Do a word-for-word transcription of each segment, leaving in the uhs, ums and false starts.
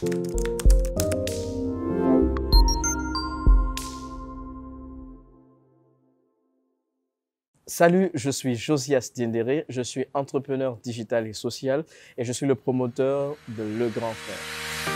Salut, je suis Josias Diendéré, je suis entrepreneur digital et social et je suis le promoteur de Le Grand Frère.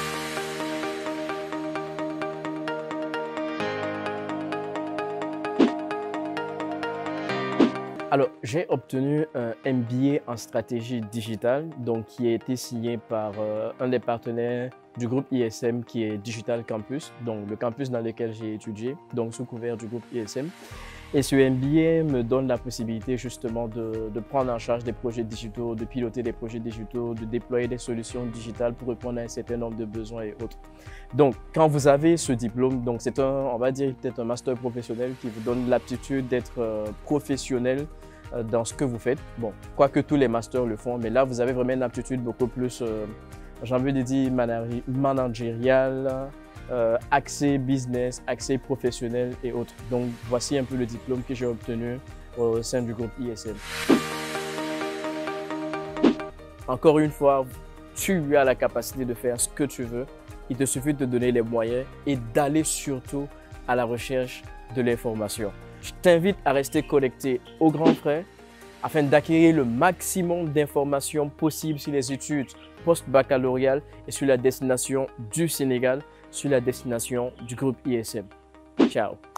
Alors, j'ai obtenu un M B A en stratégie digitale, donc qui a été signé par euh, un des partenaires du groupe I S M qui est Digital Campus, donc le campus dans lequel j'ai étudié, donc sous couvert du groupe I S M. Et ce M B A me donne la possibilité justement de, de prendre en charge des projets digitaux, de piloter des projets digitaux, de déployer des solutions digitales pour répondre à un certain nombre de besoins et autres. Donc, quand vous avez ce diplôme, donc c'est un, on va dire peut-être un master professionnel qui vous donne l'aptitude d'être euh, professionnel euh, dans ce que vous faites. Bon, quoique tous les masters le font, mais là, vous avez vraiment une aptitude beaucoup plus, euh, j'ai envie de dire, managériale, Euh, accès business, accès professionnel et autres. Donc, voici un peu le diplôme que j'ai obtenu au sein du groupe I S M. Encore une fois, tu as la capacité de faire ce que tu veux. Il te suffit de te donner les moyens et d'aller surtout à la recherche de l'information. Je t'invite à rester connecté au Grand Frère afin d'acquérir le maximum d'informations possibles sur les études post-baccalauréales et sur la destination du Sénégal, sur la destination du groupe I S M. Ciao!